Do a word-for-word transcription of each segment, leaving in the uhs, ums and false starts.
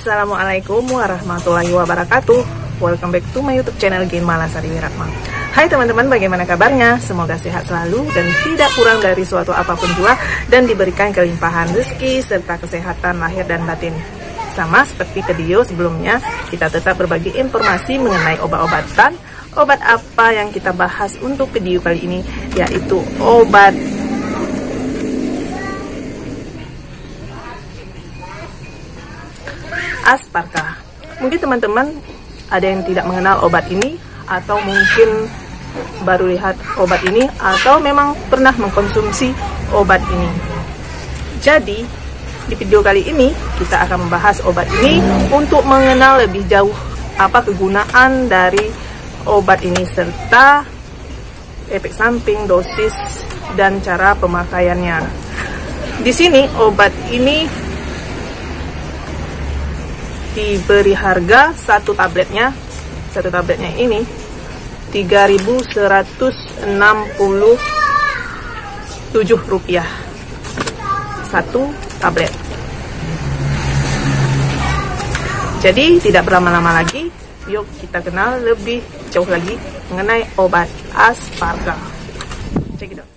Assalamualaikum warahmatullahi wabarakatuh. Welcome back to my YouTube channel Gen Malasari Wiratma. Hai teman-teman, bagaimana kabarnya? Semoga sehat selalu dan tidak kurang dari suatu apapun jua, dan diberikan kelimpahan rezeki serta kesehatan lahir dan batin. Sama seperti video sebelumnya, kita tetap berbagi informasi mengenai obat-obatan. Obat apa yang kita bahas untuk video kali ini, yaitu obat Asparka. Mungkin teman-teman ada yang tidak mengenal obat ini, atau mungkin baru lihat obat ini, atau memang pernah mengkonsumsi obat ini. Jadi di video kali ini kita akan membahas obat ini untuk mengenal lebih jauh apa kegunaan dari obat ini, serta efek samping, dosis, dan cara pemakaiannya. Di sini obat ini diberi harga satu tabletnya, satu tabletnya ini tiga ribu seratus enam puluh tujuh rupiah satu tablet. Jadi tidak berlama-lama lagi, yuk kita kenal lebih jauh lagi mengenai obat Asparka. Check it out.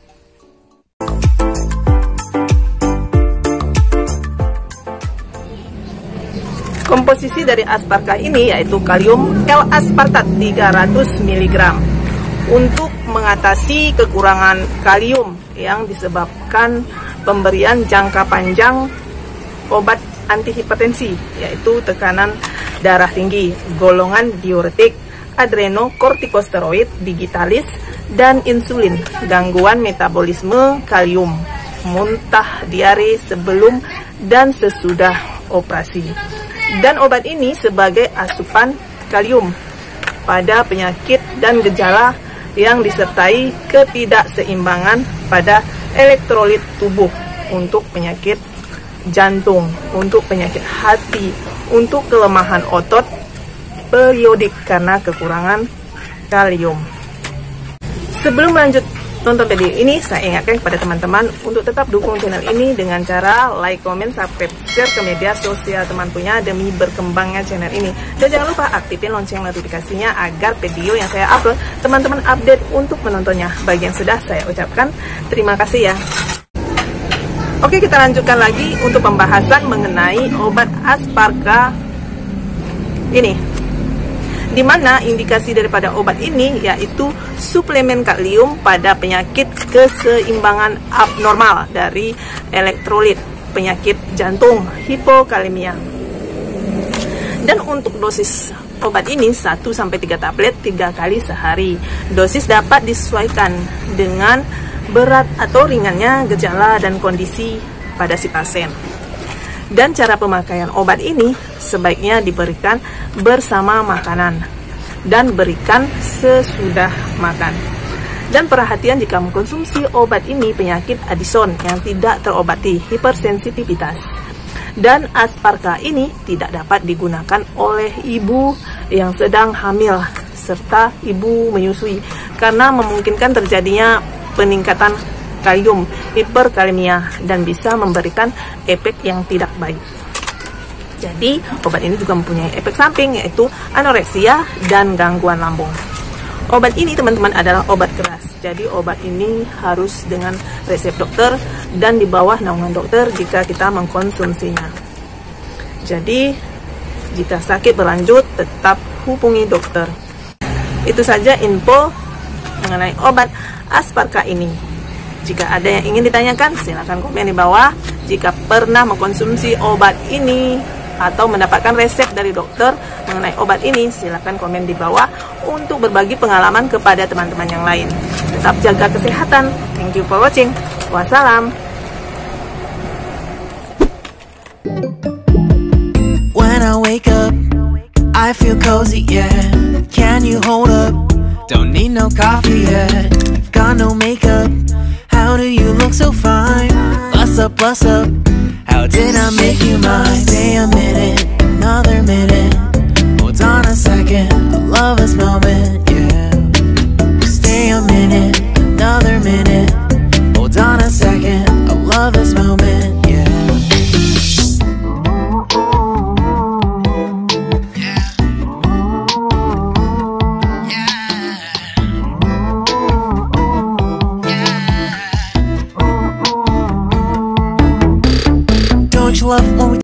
Komposisi dari Asparka ini yaitu kalium L-aspartat tiga ratus miligram untuk mengatasi kekurangan kalium yang disebabkan pemberian jangka panjang obat antihipertensi, yaitu tekanan darah tinggi, golongan diuretik, adrenokortikosteroid, digitalis, dan insulin, gangguan metabolisme kalium, muntah, diare sebelum dan sesudah operasi. Dan obat ini sebagai asupan kalium pada penyakit dan gejala yang disertai ketidakseimbangan pada elektrolit tubuh, untuk penyakit jantung, untuk penyakit hati, untuk kelemahan otot periodik karena kekurangan kalium. Sebelum lanjut nonton video ini, saya ingatkan kepada teman-teman untuk tetap dukung channel ini dengan cara like, comment, subscribe, share ke media sosial teman punya demi berkembangnya channel ini. Dan jangan lupa aktifin lonceng notifikasinya agar video yang saya upload teman-teman update untuk menontonnya. Bagi yang sudah, saya ucapkan terima kasih ya. Oke, kita lanjutkan lagi untuk pembahasan mengenai obat Asparka ini, di mana indikasi daripada obat ini yaitu suplemen kalium pada penyakit keseimbangan abnormal dari elektrolit, penyakit jantung, hipokalemia. Dan untuk dosis obat ini satu sampai tiga tablet tiga kali sehari. Dosis dapat disesuaikan dengan berat atau ringannya gejala dan kondisi pada si pasien. Dan cara pemakaian obat ini sebaiknya diberikan bersama makanan dan berikan sesudah makan. Dan perhatian jika mengkonsumsi obat ini penyakit Addison yang tidak terobati, hipersensitivitas. Dan Asparka ini tidak dapat digunakan oleh ibu yang sedang hamil serta ibu menyusui, karena memungkinkan terjadinya peningkatan kalium, hiperkalemia, dan bisa memberikan efek yang tidak baik. Jadi obat ini juga mempunyai efek samping, yaitu anoreksia dan gangguan lambung. Obat ini teman-teman adalah obat keras, jadi obat ini harus dengan resep dokter dan di bawah naungan dokter jika kita mengkonsumsinya. Jadi jika sakit berlanjut tetap hubungi dokter. Itu saja info mengenai obat Asparka ini. Jika ada yang ingin ditanyakan, silakan komen di bawah. Jika pernah mengkonsumsi obat ini atau mendapatkan resep dari dokter mengenai obat ini, silakan komen di bawah untuk berbagi pengalaman kepada teman-teman yang lain. Tetap jaga kesehatan. Thank you for watching. Wassalam. When I wake up, I feel cozy, yeah. Can you hold up? Don't need no coffee yet. Got no makeup. How do you look so fine? Bust up, bust up. How did I make you mine? Stay a minute, another minute. Hold on a second, I love this moment, yeah. Stay a minute, another minute. Hold on a second, I love this moment.